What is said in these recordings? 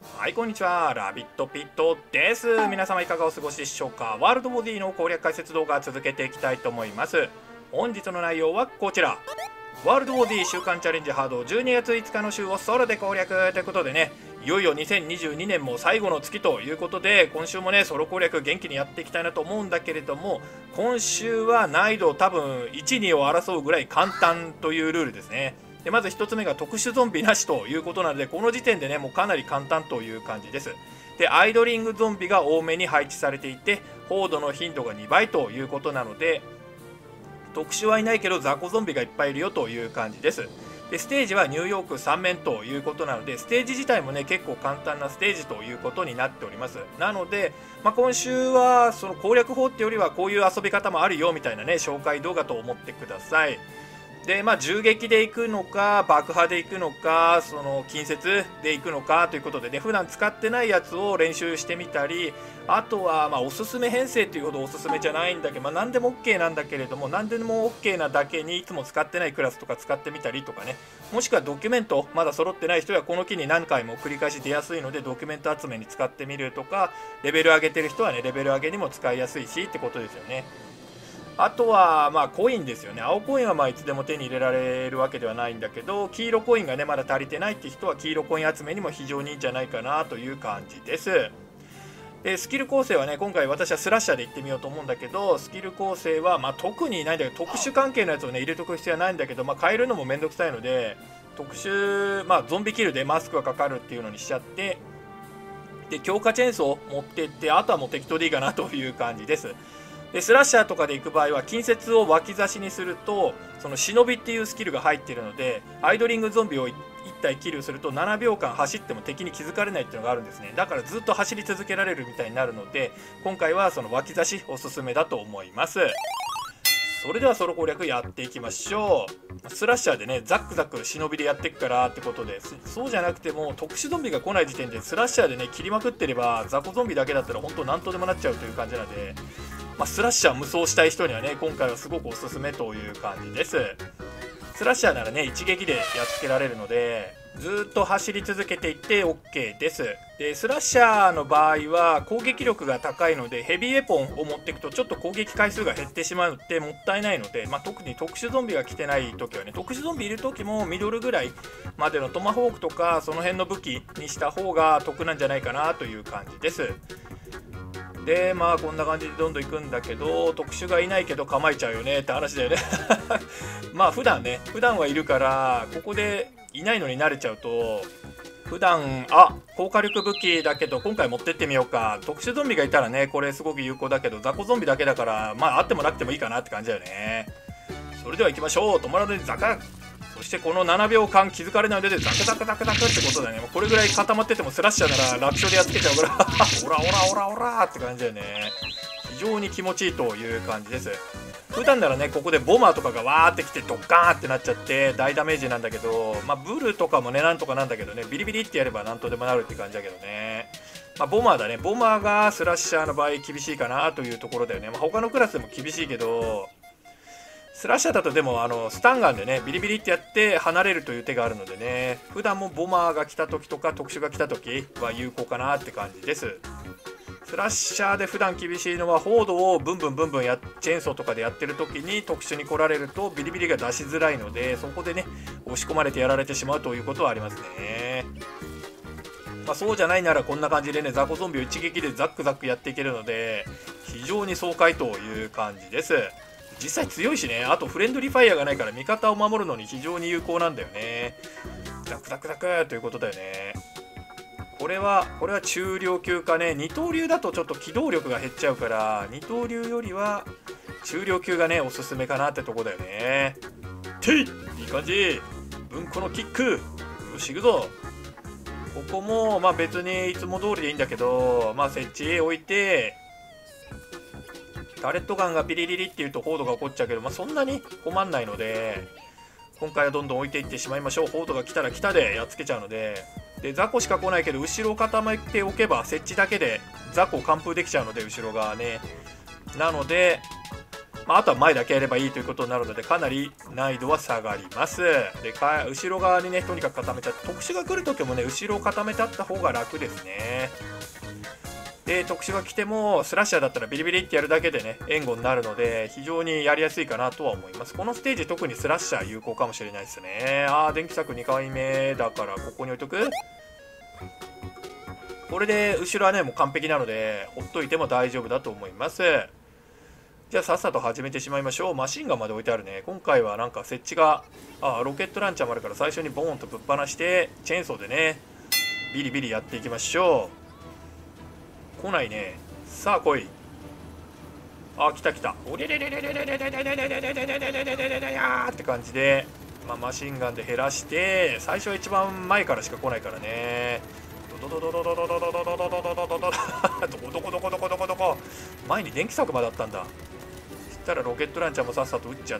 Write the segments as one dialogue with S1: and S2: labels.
S1: はい、こんにちは。ラビットピットです。皆様いかがお過ごしでしょうか。ワールドボディの攻略解説動画続けていきたいと思います。本日の内容はこちら。ワールドボディ週間チャレンジハード12月5日の週をソロで攻略ということでね、いよいよ2022年も最後の月ということで、今週もね、ソロ攻略元気にやっていきたいなと思うんだけれども、今週は難易度多分1、2を争うぐらい簡単というルールですね。でまず1つ目が特殊ゾンビなしということなので、この時点でねもうかなり簡単という感じです。でアイドリングゾンビが多めに配置されていて、報道の頻度が2倍ということなので、特殊はいないけど雑魚ゾンビがいっぱいいるよという感じです。でステージはニューヨーク3面ということなので、ステージ自体もね結構簡単なステージということになっております。なので、今週はその攻略法ってよりはこういう遊び方もあるよみたいなね紹介動画と思ってください。で銃撃で行くのか爆破で行くのか、その近接で行くのかということでね、普段使ってないやつを練習してみたり、あとはおすすめ編成というほどおすすめじゃないんだけど、何でも OK なんだけれども、何でも OK なだけにいつも使ってないクラスとか使ってみたりとかね、もしくはドキュメントまだ揃ってない人はこの機に何回も繰り返し出やすいのでドキュメント集めに使ってみるとか、レベル上げてる人はねレベル上げにも使いやすいしってことですよね。あとはコインですよね。青コインはいつでも手に入れられるわけではないんだけど、黄色コインがねまだ足りてないって人は黄色コイン集めにも非常にいいんじゃないかなという感じです。でスキル構成はね、今回私はスラッシャーでいってみようと思うんだけど、スキル構成は特にないんだけど、特殊関係のやつをね入れとく必要はないんだけど、変えるのもめんどくさいので、特殊ゾンビキルでマスクがかかるっていうのにしちゃって、で強化チェーンソー持ってって、あとはもう適当でいいかなという感じです。でスラッシャーとかで行く場合は近接を脇差しにすると、その忍びっていうスキルが入っているので、アイドリングゾンビを1体キルすると7秒間走っても敵に気づかれないっていうのがあるんですね。だからずっと走り続けられるみたいになるので、今回はその脇差しおすすめだと思います。それではソロ攻略やっていきましょう。スラッシャーでねザックザク忍びでやっていくからってことで、そうじゃなくても特殊ゾンビが来ない時点でスラッシャーでね切りまくってれば、雑魚ゾンビだけだったら本当何とでもなっちゃうという感じなので、スラッシャー無双したい人にはね今回はすごくおすすめという感じです。スラッシャーならね一撃でやっつけられるので、ずっと走り続けていって OK です。でスラッシャーの場合は攻撃力が高いので、ヘビーエポンを持っていくとちょっと攻撃回数が減ってしまうってもったいないので、特に特殊ゾンビが来てない時はね、特殊ゾンビいる時もミドルぐらいまでのトマホークとかその辺の武器にした方が得なんじゃないかなという感じです。でこんな感じでどんどんいくんだけど、特殊がいないけど構えちゃうよねって話だよね普段はいるから、ここでいないのに慣れちゃうと、普段高火力武器だけど今回持ってってみようか、特殊ゾンビがいたらねこれすごく有効だけど、雑魚ゾンビだけだからあってもなくてもいいかなって感じだよね。それでは行きましょう。止まらずにザカ、そしてこの7秒間気づかれないのでザクザクザクザクってことだね。これぐらい固まっててもスラッシャーなら楽勝でやっつけちゃうからオラオラオラオラって感じだよね。非常に気持ちいいという感じです。普段ならねここでボマーとかがわーってきてドッカーンってなっちゃって大ダメージなんだけど、ブルとかもねなんとかなんだけどね、ビリビリってやればなんとでもなるって感じだけどね。ボマーだね。ボマーがスラッシャーの場合厳しいかなというところだよね。他のクラスでも厳しいけど、スラッシャーだとでもスタンガンでねビリビリってやって離れるという手があるのでね、普段もボマーが来た時とか特殊が来た時は有効かなって感じです。スラッシャーで普段厳しいのは、ホードをブンブンブンブンチェーンソーとかでやってる時に特殊に来られるとビリビリが出しづらいので、そこでね押し込まれてやられてしまうということはありますね。そうじゃないならこんな感じでね雑魚ゾンビを一撃でザックザックやっていけるので、非常に爽快という感じです。実際強いしね、あとフレンドリーファイヤーがないから味方を守るのに非常に有効なんだよね。ザクザクザクということだよね。これは中量級かね。二刀流だとちょっと機動力が減っちゃうから、二刀流よりは中量級がねおすすめかなってとこだよね。てい、いい感じ。文庫のキック、よし行くぞ。ここも別にいつも通りでいいんだけど、設置置いて、タレットガンがピリリリって言うとホードが起こっちゃうけど、そんなに困んないので、今回はどんどん置いていってしまいましょう。ホードが来たら来たでやっつけちゃうので。で雑魚しか来ないけど後ろを固めておけば設置だけで雑魚を完封できちゃうので、後ろ側ね。なのでまあ、あとは前だけやればいいということになるのでかなり難易度は下がります。で後ろ側にねとにかく固めちゃって、特殊が来る時もね後ろを固めてあった方が楽ですね。で特殊が来てもスラッシャーだったらビリビリってやるだけでね援護になるので非常にやりやすいかなとは思います。このステージ特にスラッシャー有効かもしれないですね。電気柵2回目だからここに置いとく。これで後ろはねもう完璧なのでほっといても大丈夫だと思います。じゃあさっさと始めてしまいましょう。マシンガンまで置いてあるね。今回はなんか設置がロケットランチャーもあるから最初にボーンとぶっ放してチェーンソーでねビリビリやっていきましょう。来ないね。さあ来い。来た来た。おれれれれれれれれれれれれれれれれれやーって感じで、マシンガンで減らして最初は一番前からしか来ないからね。どこどこどこどこどこ前に電気柵まであったんだ。そしたらロケットランチャーもさっさと撃っちゃって、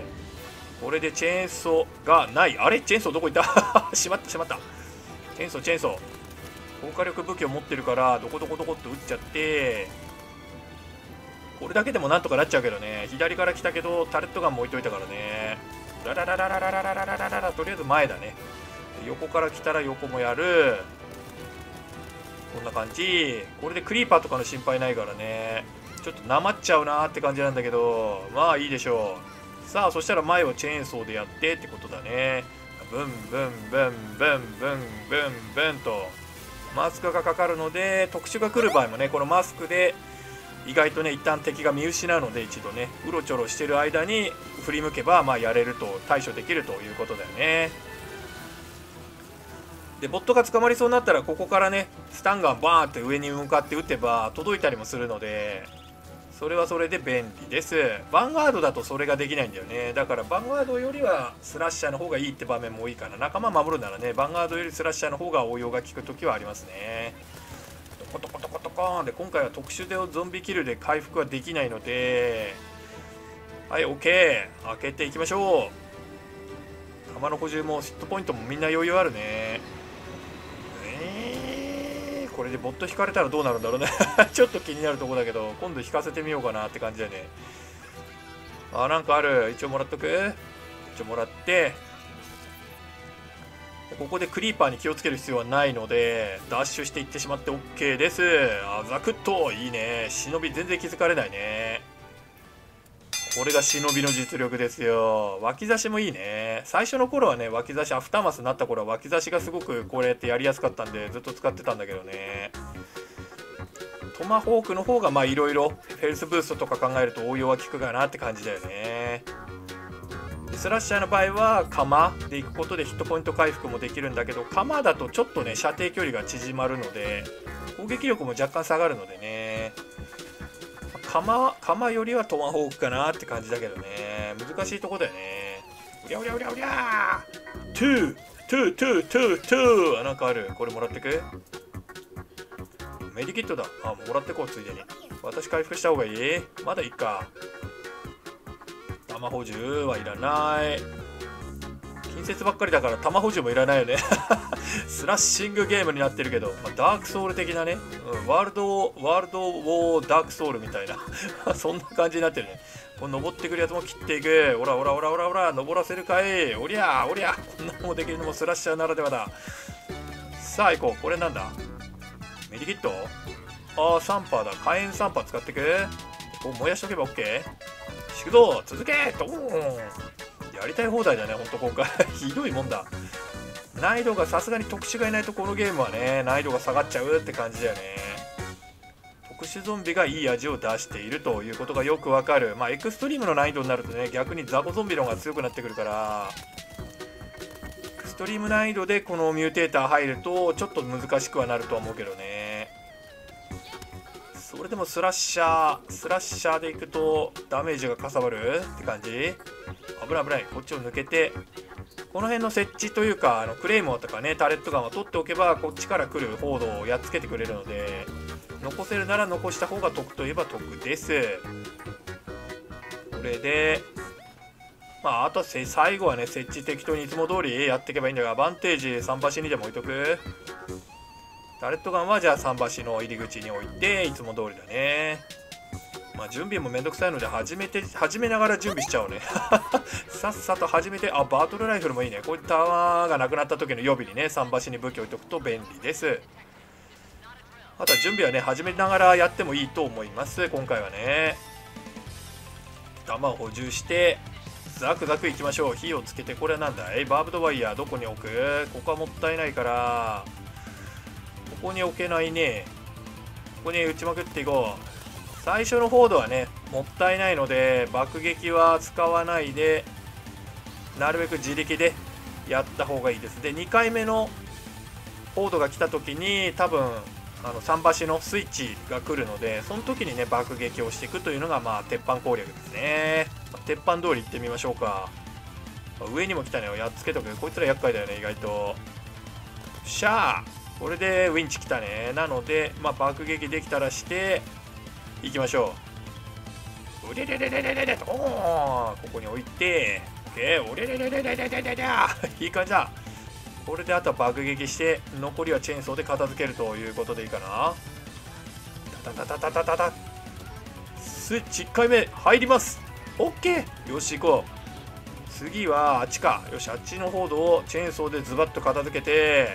S1: これでチェーンソーがない。あれチェーンソーどこ行ったしまったしまった。チェーンソー高火力武器を持ってるからどこどこどこって撃っちゃって、これだけでもなんとかなっちゃうけどね。左から来たけどタレットガンも置いといたからね。ララララララララララララ、とりあえず前だね。横から来たら横もやる。こんな感じ。これでクリーパーとかの心配ないからね。ちょっとなまっちゃうなーって感じなんだけど、まあいいでしょう。さあそしたら前をチェーンソーでやってってことだね。ブンブンブンブンブンブンブンとマスクがかかるので、特殊が来る場合もねこのマスクで意外とね一旦敵が見失うので、一度ねうろちょろしてる間に振り向けばやれると、対処できるということだよね。でボットが捕まりそうになったらここからねスタンガンバーンって上に向かって撃てば届いたりもするので、それはそれで便利です。ヴァンガードだとそれができないんだよね。だからヴァンガードよりはスラッシャーの方がいいって場面も多いかな。仲間守るならねヴァンガードよりスラッシャーの方が応用が効く時はありますね。トコトコトコトコーンで、今回は特殊でゾンビキルで回復はできないので、はい OK 開けていきましょう。弾の補充もヒットポイントもみんな余裕あるね。これでボット引かれたらどうなるんだろうねちょっと気になるとこだけど、今度引かせてみようかなって感じだよね。なんかある。一応もらっとく。一応もらって、ここでクリーパーに気をつける必要はないのでダッシュしていってしまって OK です。ザクッといいね。忍び全然気づかれないね。これが忍びの実力ですよ。脇差しもいいね。最初の頃はね脇差し、アフターマスになった頃は脇差しがすごくこれってやりやすかったんでずっと使ってたんだけどね。トマホークの方がいろいろヘルスブーストとか考えると応用は効くかなって感じだよね。スラッシャーの場合は鎌で行くことでヒットポイント回復もできるんだけど、鎌だとちょっとね射程距離が縮まるので攻撃力も若干下がるのでね、鎌よりはトマホークかなって感じだけどね。難しいとこだよね。うりゃうりゃうりゃうりゃートゥートゥートゥートゥートゥー、なんかある。これもらってく。メディキットだ。もらってこう。ついでに私回復した方がいい。まだいいか。弾補充はいらない。近接ばっかりだから弾補充もいらないよねスラッシングゲームになってるけど、ダークソウル的なね、ワールドウォーダークソウルみたいなそんな感じになってるね。この登ってくるやつも切っていく。オラオラオラオラオラ、登らせるかい。おりゃおりゃ、こんなのもできるのもスラッシャーならではだ。さあ行こう。これなんだ。メディキット。サンパーだ。火炎サンパー使ってく。燃やしとけば OK。 行くぞ続けドーン。やりたい放題だねほんと今回ひどいもんだ。難易度がさすがに特殊がいないとこのゲームはね難易度が下がっちゃうって感じだよね。特殊ゾンビがいい味を出しているということがよくわかる。エクストリームの難易度になるとね逆にザコゾンビの方が強くなってくるから、エクストリーム難易度でこのミューテーター入るとちょっと難しくはなるとは思うけどね。それでもスラッシャーでいくとダメージがかさばるって感じ。危ない危ない。こっちを抜けてこの辺の設置というかクレイモーとかねタレットガンを取っておけばこっちから来る報道をやっつけてくれるので、残せるなら残した方が得といえば得です。これであとは最後はね設置適当にいつも通りやっていけばいいんだが、アバンテージ桟橋にでも置いとく。タレットガンはじゃあ桟橋の入り口に置いていつも通りだね。 まあ準備もめんどくさいので始めながら準備しちゃおうね。さっさと始めて、バトルライフルもいいね。こういった弾がなくなった時の予備にね、桟橋に武器置いとくと便利です。あとは準備はね、始めながらやってもいいと思います。今回はね。弾を補充して、ザクザクいきましょう。火をつけて、これはなんだい？バーブドワイヤーどこに置く？ここはもったいないから、ここに置けないね。ここに撃ちまくっていこう。最初のフォードはね、もったいないので、爆撃は使わないで、なるべく自力でやった方がいいです。で、2回目のフォードが来た時に、多分、桟橋のスイッチが来るので、その時にね、爆撃をしていくというのが、まあ、鉄板攻略ですね。鉄板通り行ってみましょうか。上にも来たね。やっつけとく。こいつら厄介だよね、意外と。しゃー、これでウィンチ来たね。なので、まあ、爆撃できたらして、行きましょう。おれれれれれれれと、ここに置いて、おれれれれれれれれれいい感じだ。これであとは爆撃して、残りはチェーンソーで片付けるということでいいかな。タタタタタタタ。スイッチ1回目入ります。OK。よし、行こう。次はあっちか。よし、あっちのフォードをチェーンソーでズバッと片付けて、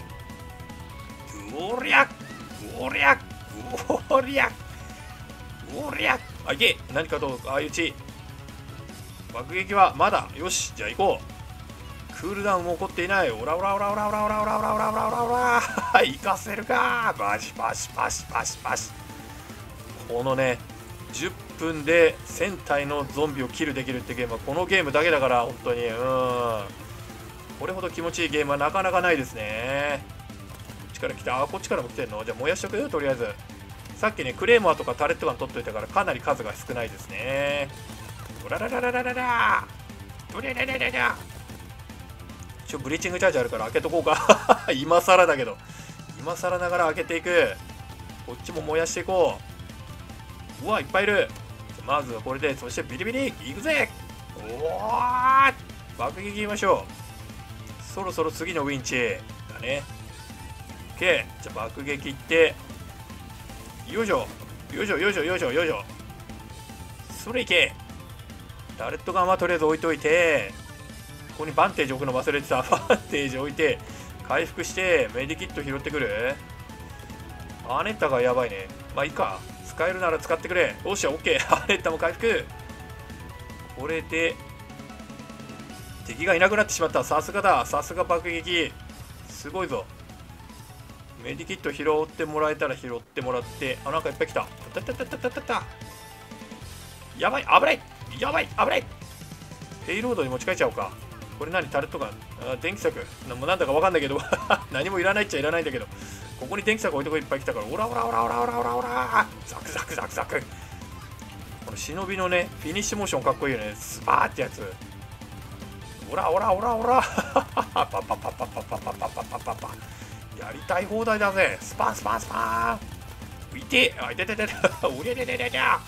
S1: おりゃおりゃおりゃおりゃ、いけ、何かと相打ち。爆撃はまだ。よし、じゃあ行こう。クールダウンも起こっていない。オラオラオラオラオラオラオラオラオラオラオラオラ、行かせるか。バシバシバシバシバシ。このね、10分で1000体のゾンビをキルできるってゲームはこのゲームだけだから、本当にこれほど気持ちいいゲームはなかなかないですね。こっちから来た。こっちからも来てんの？じゃあ燃やしとくよ、とりあえず。さっきね、クレーマーとかタレットガン取っといたからかなり数が少ないですね。おららららららら、おれれれれれ。ブリーチングチャージあるから開けとこうか。今更だけど。今更ながら開けていく。こっちも燃やしていこう。うわ、いっぱいいる。まずはこれで、そしてビリビリいくぜ。おー、爆撃いきましょう。そろそろ次のウィンチだね。OK。じゃあ爆撃いって、よいしょよいしょよいしょよいしょよいしょ。それいけ。タレットガンはとりあえず置いといて、ここにバンテージ置くの忘れてた。バンテージ置いて回復してメディキット拾ってくる。アネッタがやばいね。まあいいか、使えるなら使ってくれ。よっしゃ、 OK。 アネッタも回復。これで敵がいなくなってしまった。さすがだ。さすが爆撃、すごいぞ。メディキット拾ってもらえたら拾ってもらって、なんかいっぱい来た。たたたたたたた。やばい、危ない、やばい、危ない。ペイロードに持ち帰っちゃおうか。これ何？タレットガン、電気柵、なんだかわかんないけど何もいらないっちゃいらないんだけど、ここに電気柵置いとこいっぱい来たから、オラオラオラオラオラオラオラ、ザクザクザクザク。この忍びのね、フィニッシュモーションかっこいいよね。スパーってやつ。オラオラオラオラパパパパパパパパパパパパ。やりたい放題だぜ。スパンスパンスパン。いて、いてててて、おりゃりゃりゃりゃ。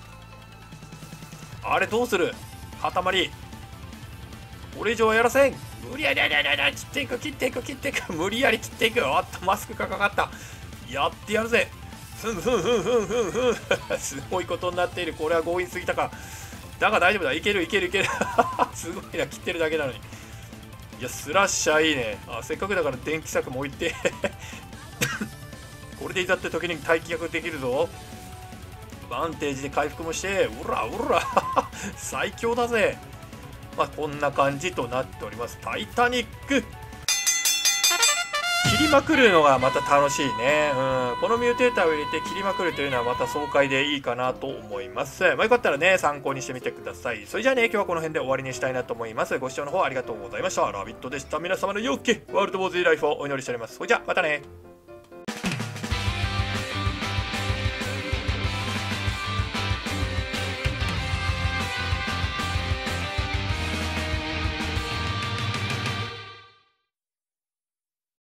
S1: あれどうする？塊。これ以上はやらせん。無理やりやりやりやり、切っていく切っていく切っていく、無理やり切っていく。おっとマスクがかかった。やってやるぜ。ふんふんふんふんふんふん。すごいことになっている。これは強引すぎたか。だが大丈夫だ。いけるいけるいける。すごいな、切ってるだけなのに。いや、スラッシャーいいね。せっかくだから電気柵も置いてこれでいざって時に待機役できるぞ。バンテージで回復もして、うらうら最強だぜ。まあこんな感じとなっております。タイタニック切りまくるのがまた楽しいね。このミューテーターを入れて切りまくるというのはまた爽快でいいかなと思います。まあよかったらね、参考にしてみてください。それじゃあね、今日はこの辺で終わりにしたいなと思います。ご視聴の方ありがとうございました。ラビットでした。皆様の良きワールドウォーズライフをお祈りしております。それじゃあまたね。